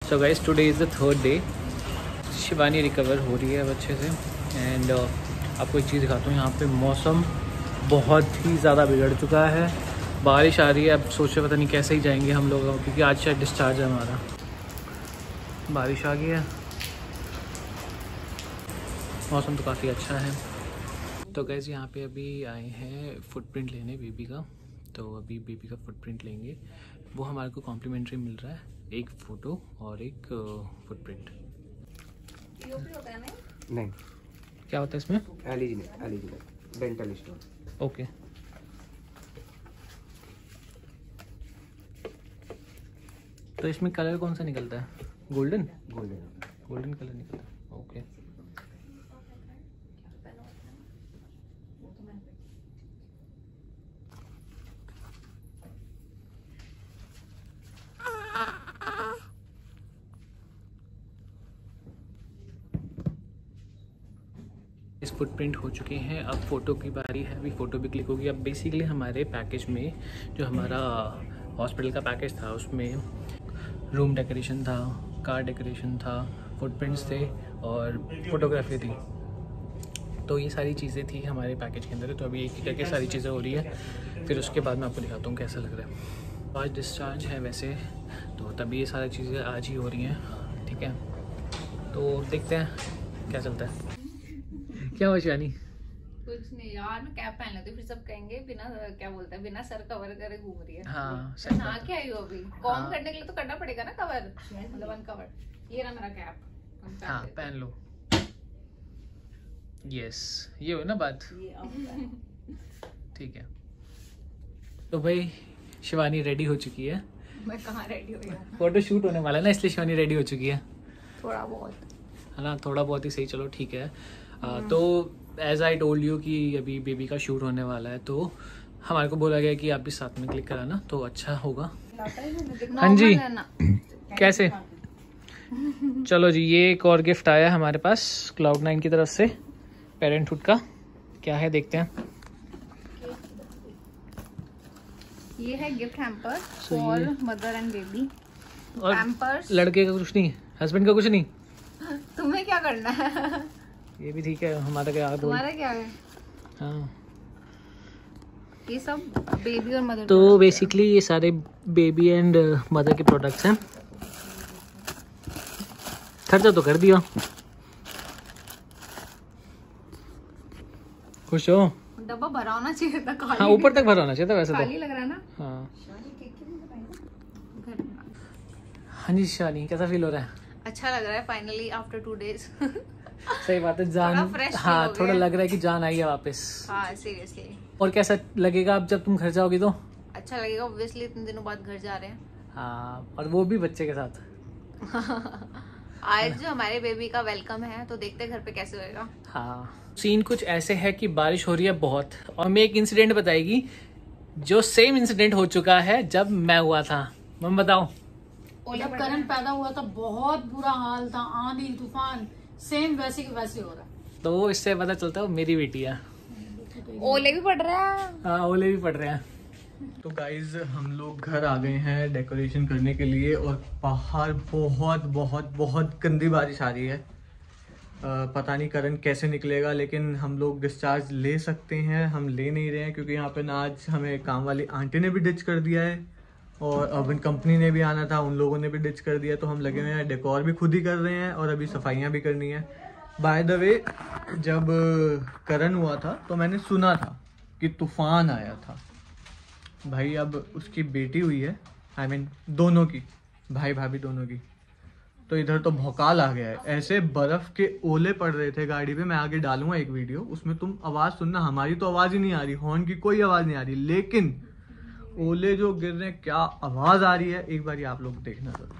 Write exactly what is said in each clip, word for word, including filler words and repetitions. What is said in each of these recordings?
So guys today is the third day. Shivani recover हो रही है अब अच्छे से। एंड uh, आपको एक चीज़ दिखाता हूँ, यहाँ पे मौसम बहुत ही ज़्यादा बिगड़ चुका है, बारिश आ रही है। अब सोचे पता नहीं कैसे ही जाएंगे हम लोग, क्योंकि आज शायद डिस्चार्ज है हमारा। बारिश आ गई है, मौसम तो काफ़ी अच्छा है। तो गाइस यहाँ पे अभी आए हैं फुटप्रिंट लेने बेबी का। तो अभी बेबी का फुटप्रिंट लेंगे, वो हमारे को कॉम्प्लीमेंट्री मिल रहा है, एक फ़ोटो और एक फुटप्रिंट। होता है नहीं, क्या होता है इसमें? Alginate alginate dental stone. Okay. तो इसमें कलर कौन सा निकलता है? गोल्डन गोल्डन गोल्डन कलर निकलता है। ओके। इस फुटप्रिंट हो चुके हैं, अब फ़ोटो की बारी है, अभी फ़ोटो भी क्लिक होगी। अब बेसिकली हमारे पैकेज में जो हमारा हॉस्पिटल का पैकेज था उसमें रूम डेकोरेशन था, कार डेकोरेशन था, फुटप्रिंट्स थे और फोटोग्राफी थी। तो ये सारी चीज़ें थी हमारे पैकेज के अंदर। तो अभी एक एक करके सारी चीज़ें हो रही है, फिर उसके बाद मैं आपको दिखाता हूँ कैसा लग रहा है। आज डिस्चार्ज है वैसे, तो तभी ये सारी चीज़ें आज ही हो रही हैं, ठीक है। तो देखते हैं क्या चलता है। क्या हुआ शिवानी? कुछ नहीं यार, मैं कैप पहन लेती हूँ, फिर सब कहेंगे बिना क्या बोलते हैं बिना सर कवर करे घूम रही है। हाँ सही बात। क्या आई हो अभी कॉम हाँ। करने के लिए तो करना पड़ेगा ना कवर, मतलब अनकवर। ये रहा मेरा कैप। हाँ पहन लो। यस, ये हो ना बात। ठीक है। तो भाई शिवानी रेडी हो चुकी है। मैं कहाँ रेडी हुई हूँ? फोटो शूट होने वाला है ना, इसलिए शिवानी रेडी हो चुकी है। थोड़ा बहुत है ना, थोड़ा बहुत ही सही, चलो ठीक है। आ, तो एज आई टोल्ड यू कि अभी बेबी का शूट होने वाला है, तो हमारे को बोला गया कि आप भी साथ में क्लिक कराना तो अच्छा होगा। हाँ जी, कैसे? चलो जी, ये एक और गिफ्ट आया हमारे पास क्लाउड नाइन की तरफ से, पेरेंटहुड का। क्या है देखते हैं। ये है gift hamper for mother and baby. और हैम्पर्स लड़के का कुछ नहीं, हस्बैंड का कुछ नहीं। तुम्हें क्या करना है? ये भी ठीक है, हमारा क्या? तुम्हारा क्या है? हाँ, ये सब बेबी और मदर। तो बेसिकली ये सारे बेबी एंड मदर के प्रोडक्ट्स हैं। खर्चा तो कर दिया। खुश हो? डब्बा भरा होना चाहिए था, खाली। हाँ, ऊपर तक भरा होना चाहिए था वैसे तो। खाली लग रहा है ना? हाँ। हाँ जी शानी, कैसा फील हो रहा है? अच्छा लग रहा है फाइनली आफ्टर टू डेज। सही बात है, जान। हाँ, थोड़ा लग रहा है कि जान आई है वापस। हाँ सीरियसली। और कैसा लगेगा अब जब तुम घर जाओगी तो? अच्छा लगेगा, ऑब्वियसली इतने दिनों बाद घर जा रहे हैं। हाँ, और वो भी बच्चे के साथ। आज जो हमारे बेबी का वेलकम है, तो देखते हैं घर पे कैसे होएगा। हाँ, सीन कुछ ऐसे है कि बारिश हो रही है बहुत, और मैं एक इंसिडेंट बताएगी जो सेम इंसिडेंट हो चुका है जब मैं हुआ था। मैं बताऊं? जब करण पैदा हुआ था बहुत बुरा हाल था, आंधी तूफान, सेम वैसे के वैसे हो रहा है। तो इससे पता चलता है वो मेरी बेटी है। ओले भी पड़ रहा है। हाँ, ओले भी पड़ रहे हैं। तो गाइज हम लोग घर आ गए हैं डेकोरेशन करने के लिए, और बाहर बहुत बहुत बहुत गंदी बारिश आ रही है। आ, पता नहीं करण कैसे निकलेगा, लेकिन हम लोग डिस्चार्ज ले सकते हैं। हम ले नहीं रहे हैं क्योंकि यहाँ पे ना आज हमें काम वाली आंटी ने भी डिच कर दिया है, और अर्बन कंपनी ने भी आना था, उन लोगों ने भी डिच कर दिया। तो हम लगे हुए हैं, डेकोर भी खुद ही कर रहे हैं और अभी सफाइयाँ भी करनी है। बाय द वे, जब करण हुआ था तो मैंने सुना था कि तूफान आया था। भाई अब उसकी बेटी हुई है, आई I मीन mean, दोनों की, भाई भाभी दोनों की, तो इधर तो भौकाल आ गया है। ऐसे बर्फ के ओले पड़ रहे थे गाड़ी पे। मैं आगे डालूंगा एक वीडियो, उसमें तुम आवाज़ सुनना। हमारी तो आवाज़ ही नहीं आ रही, हॉर्न की कोई आवाज़ नहीं आ रही, लेकिन ओले जो गिर रहे हैं क्या आवाज़ आ रही है, एक बार आप लोग देखना जरूर।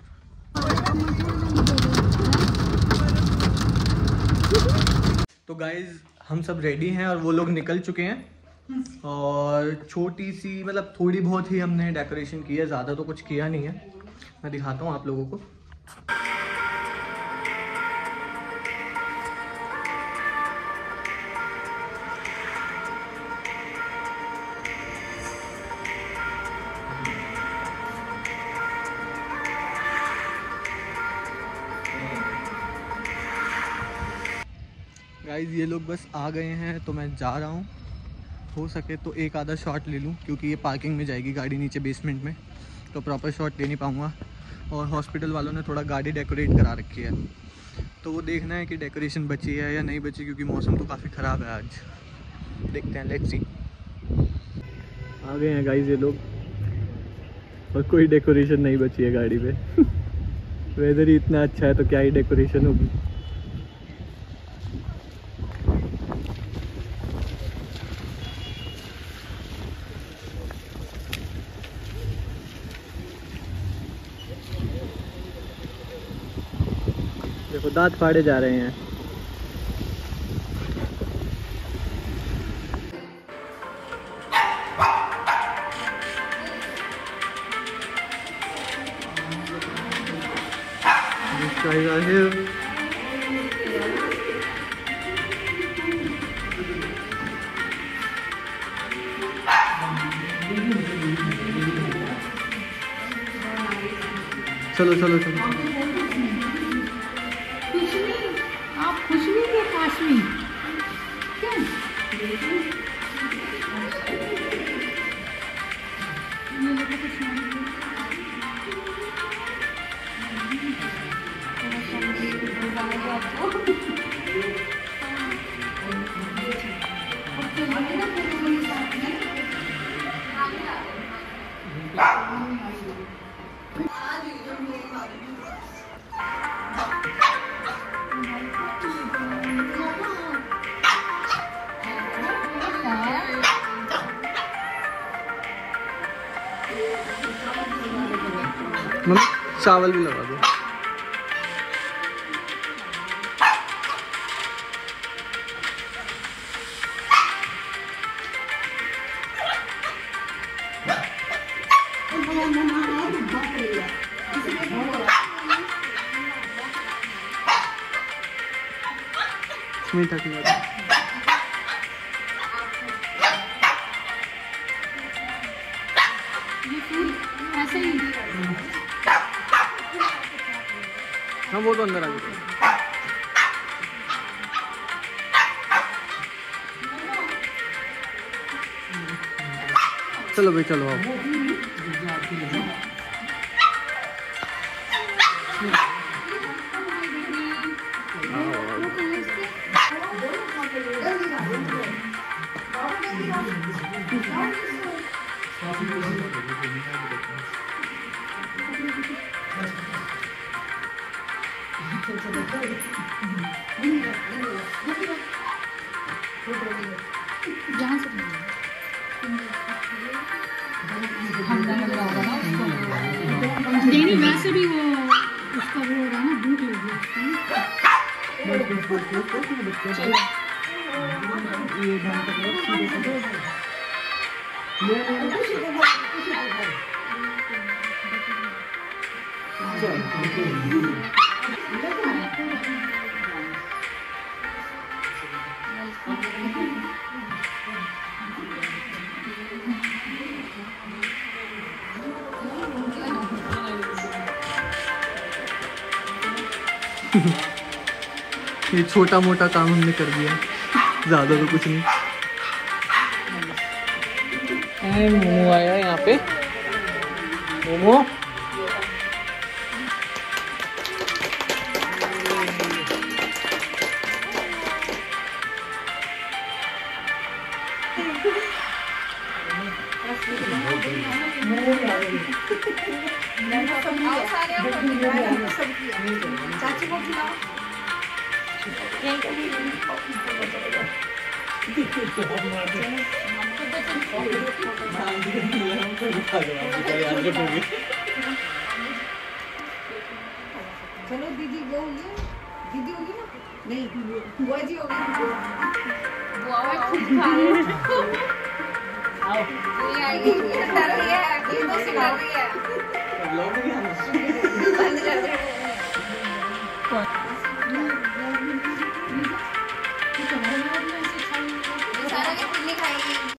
तो गाइज हम सब रेडी हैं और वो लोग निकल चुके हैं, और छोटी सी मतलब थोड़ी बहुत ही हमने डेकोरेशन की है, ज़्यादा तो कुछ किया नहीं है। मैं दिखाता हूँ आप लोगों को। गाइस ये लोग बस आ गए हैं तो मैं जा रहा हूँ। हो सके तो एक आधा शॉट ले लूँ क्योंकि ये पार्किंग में जाएगी गाड़ी नीचे बेसमेंट में, तो प्रॉपर शॉट ले नहीं पाऊँगा। और हॉस्पिटल वालों ने थोड़ा गाड़ी डेकोरेट करा रखी है, तो वो देखना है कि डेकोरेशन बची है या नहीं बची, क्योंकि मौसम तो काफ़ी ख़राब है आज। देखते हैं, लेट्स सी। आ गए हैं गाइस ये लोग और कोई डेकोरेशन नहीं बची है गाड़ी पे। वेदर ही इतना अच्छा है तो क्या ही डेकोरेशन होगी। देखो दांत फाड़े जा रहे हैं। These guys are here. चलो चलो चलो। आप खुशबू के पास में क्या? मम्मी चावल भी लगा दो। मीठा खिला दो। ये फूल ऐसे ही हाँ वो तो अंदर आ गया। चलो भाई चलो आओ। जहाँ से नहीं वैसे भी वो उसका वो हो रहा है ना, भूख लगी ये छोटा मोटा काम हमने कर दिया, ज़्यादा तो कुछ नहीं। मोमो आया यहाँ पे, मोमो चाची को खिलाओ। चलो दीदी वो होगी, दीदी होगी ना? नहीं बुआ जी होगी। बुआ खुद खा रहे हैं। आओ ये आएगी, ये डर रही है, ये तो सिखा रही है।